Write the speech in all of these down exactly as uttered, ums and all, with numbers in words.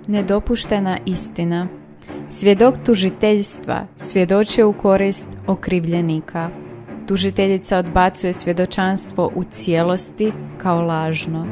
Nedopuštena istina. Svjedok tužiteljstva svjedoči u korist okrivljenika. Tužiteljica odbacuje svjedočanstvo u cijelosti kao lažno.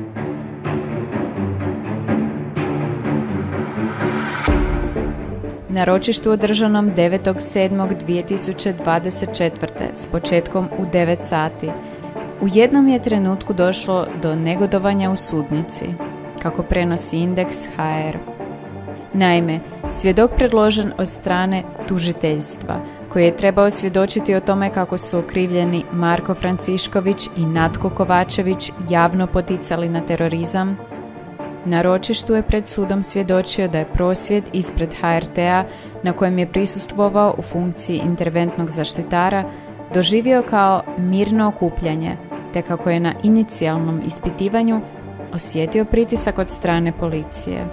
Na ročištu održanom devetog sedmog dvije tisuće dvadeset četvrte s početkom u devet sati, u jednom je trenutku došlo do negodovanja u sudnici, kako prenosi Indeks ha er. Naime, svjedok predložen od strane tužiteljstva, koji je trebao svjedočiti o tome kako su okrivljeni Marko Francišković i Natko Kovačević javno poticali na terorizam, na ročištu je pred sudom svjedočio da je prosvjed ispred ha er te-a, na kojem je prisustvovao u funkciji interventnog zaštitara, doživio kao mirno okupljanje, te kako je na inicijalnom ispitivanju osjetio pritisak od strane policije.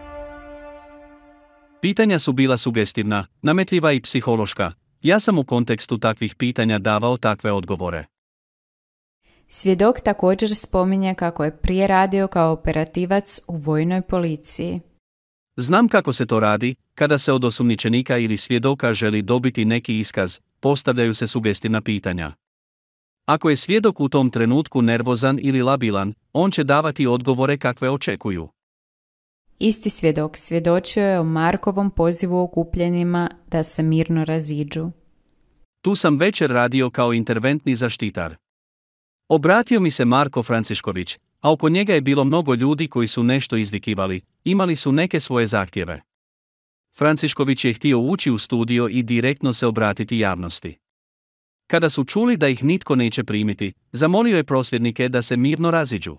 Pitanja su bila sugestivna, nametljiva i psihološka. Ja sam u kontekstu takvih pitanja davao takve odgovore. Svjedok također spominje kako je prije radio kao operativac u vojnoj policiji. Znam kako se to radi, kada se od osumnjičenika ili svjedoka želi dobiti neki iskaz, postavljaju se sugestivna pitanja. Ako je svjedok u tom trenutku nervozan ili labilan, on će davati odgovore kakve očekuju. Isti svjedok svjedočio je o Markovom pozivu okupljenima da se mirno raziđu. Tu sam večer radio kao interventni zaštitar. Obratio mi se Marko Francišković, a oko njega je bilo mnogo ljudi koji su nešto izvikivali, imali su neke svoje zahtjeve. Francišković je htio ući u studio i direktno se obratiti javnosti. Kada su čuli da ih nitko neće primiti, zamolio je prosvjednike da se mirno raziđu.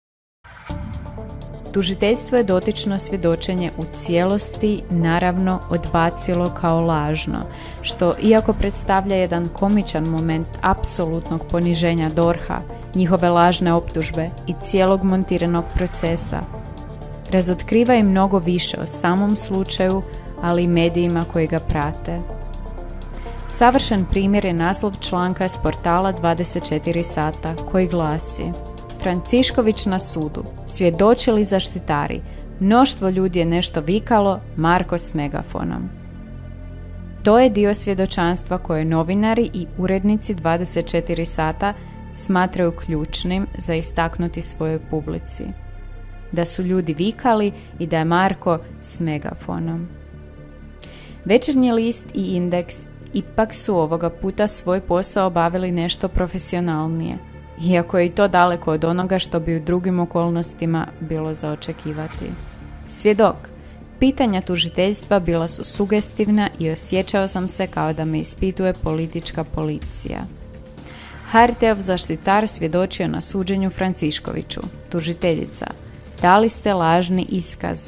Tužiteljstvo je dotično svjedočenje u cijelosti naravno odbacilo kao lažno, što iako predstavlja jedan komičan moment apsolutnog poniženja D O R H-a, njihove lažne optužbe i cijelog montiranog procesa, razotkriva i mnogo više o samom slučaju, ali i medijima koji ga prate. Savršen primjer je naslov članka s portala dvadeset četiri sata koji glasi: Francišković na sudu, svjedočili zaštitari, mnoštvo ljudi je nešto vikalo, Marko s megafonom. To je dio svjedočanstva koje novinari i urednici dvadeset četiri sata smatraju ključnim za istaknuti svojoj publici. Da su ljudi vikali i da je Marko s megafonom. Večernji list i Indeks ipak su ovoga puta svoj posao obavili nešto profesionalnije, iako je i to daleko od onoga što bi u drugim okolnostima bilo za očekivati. Svjedok: pitanja tužiteljstva bila su sugestivna i osjećao sam se kao da me ispituje politička policija. ha er te-ov zaštitar svjedočio na suđenju Franciškoviću. Tužiteljica: dali ste lažni iskaz.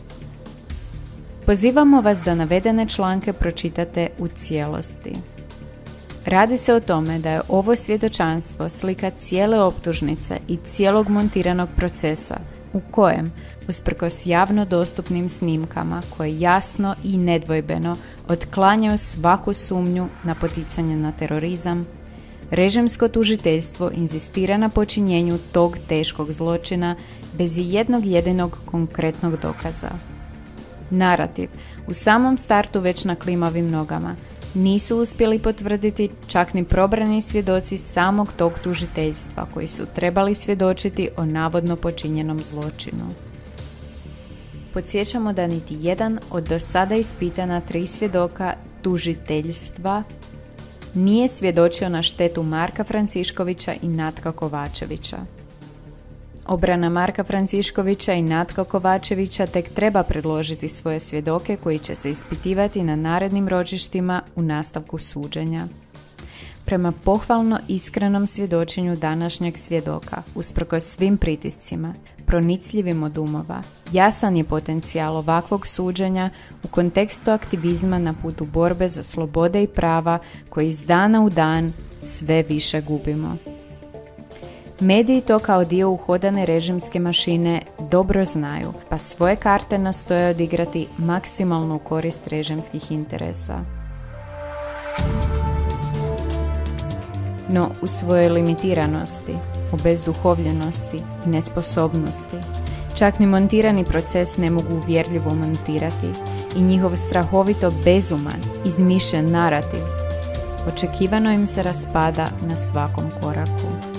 Pozivamo vas da navedene članke pročitate u cijelosti. Radi se o tome da je ovo svjedočanstvo slika cijele optužnice i cijelog montiranog procesa, u kojem, usprkos javno dostupnim snimkama koje jasno i nedvojbeno otklanjaju svaku sumnju na poticanje na terorizam, režimsko tužiteljstvo inzistira na počinjenju tog teškog zločina bez jednog jedinog konkretnog dokaza. Narativ, u samom startu već na klimavim nogama, nisu uspjeli potvrditi čak ni probrani svjedoci samog tog tužiteljstva koji su trebali svjedočiti o navodno počinjenom zločinu. Podsjećamo da niti jedan od do sada ispitana tri svjedoka tužiteljstva nije svjedočio na štetu Marka Franciškovića i Natka Kovačevića. Obrana Marka Franciškovića i Natka Kovačevića tek treba predložiti svoje svjedoke koji će se ispitivati na narednim ročištima u nastavku suđenja. Prema pohvalno iskrenom svjedočenju današnjeg svjedoka, usprkos svim pritiscima, pronicljivim od umova, jasan je potencijal ovakvog suđenja u kontekstu aktivizma na putu borbe za slobode i prava koji iz dana u dan sve više gubimo. Mediji to kao dio uhodane režimske mašine dobro znaju, pa svoje karte nastoje odigrati maksimalno u korist režimskih interesa. No, u svojoj limitiranosti, u bezduhovljenosti i nesposobnosti, Čak ni montirani proces ne mogu uvjerljivo montirati i njihov strahovito bezuman, izmišljen narativ očekivano im se raspada na svakom koraku.